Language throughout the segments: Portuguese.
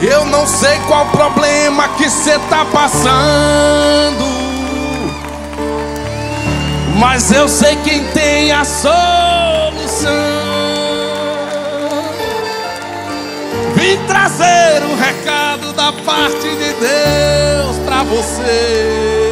Eu não sei qual problema que cê tá passando, mas eu sei quem tem a solução. Vim trazer um recado da parte de Deus pra você.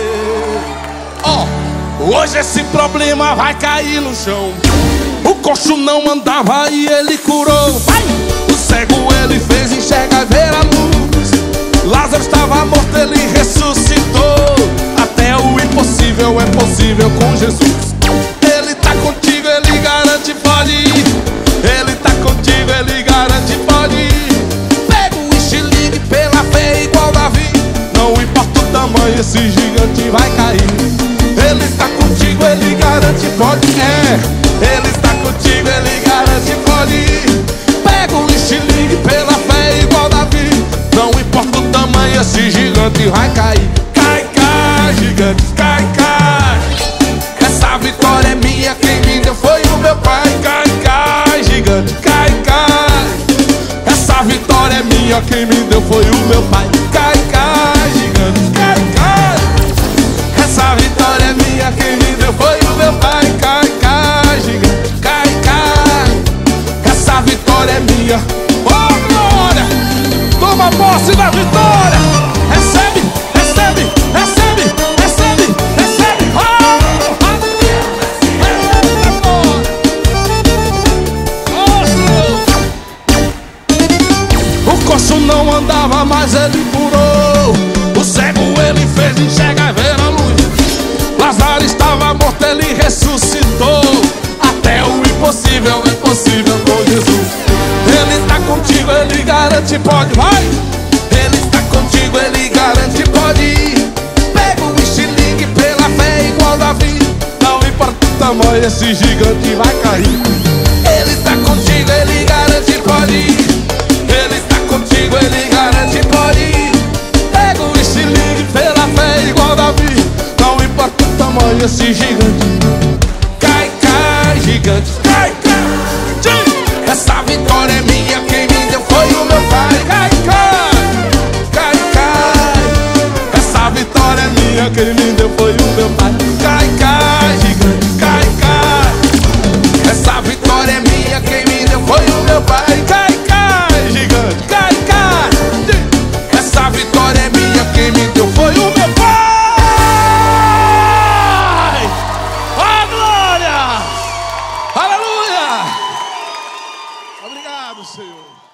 Hoje esse problema vai cair no chão. O coxo não andava e ele curou. O cego ele fez enxergar e ver a luz. Lázaro estava morto, ele ressuscitou. Até o impossível é possível com Jesus. Ele tá contigo, ele garante, pode ir. Ele tá contigo, ele garante, pode ir. Pega o estilingue pela fé igual Davi. Não importa o tamanho, esse gigante vai cair. Ele está contigo, ele garante, pode ir. Ele está contigo, ele garante, pode ir. Pega o estilingue pela fé igual Davi. Não importa o tamanho, esse gigante vai cair. Cai, cai, gigante, cai, cai. Essa vitória é minha, quem me deu foi o meu pai. Cai, cai, gigante, cai, cai. Essa vitória é minha, quem me deu foi o meu pai. Cai, cai, gigante, cai, cai. Essa vitória é minha, quem me deu foi o meu pai. Cai, cai, gigante, cai, cai. Essa vitória é minha. Oh, glória! Toma posse da vitória! Recebe, recebe, recebe, recebe, recebe! Oh, oh, o coxo não andava, mas ele curou. O cego ele fez enxergar e ver a luz. Lázaro estava morto, ele ressuscitou. Até o impossível é possível com Jesus. Ele está contigo, ele garante, pode, vai. Ele está contigo, ele garante, pode ir. Pega o estilingue pela fé igual Davi. Não importa o tamanho, esse gigante vai cair. Ele está contigo, ele garante, pode ir. Ele está contigo, ele garante, pode ir. Pega o estilingue pela fé igual Davi. Não importa o tamanho, esse gigante. Cai, cai, gigante, cai, cai. Essa vitória é minha, quem me deu foi o meu pai. Cai, cai, cai, cai. Essa vitória é minha, quem me deu foi o meu pai. Cai, cai, gigante, cai, cai. Essa vitória é minha, quem me deu foi o meu pai. Cai, cai, gigante, cai, cai. Essa vitória é minha, quem me deu foi o meu pai. Oh, glória! Aleluia! Obrigado, Senhor.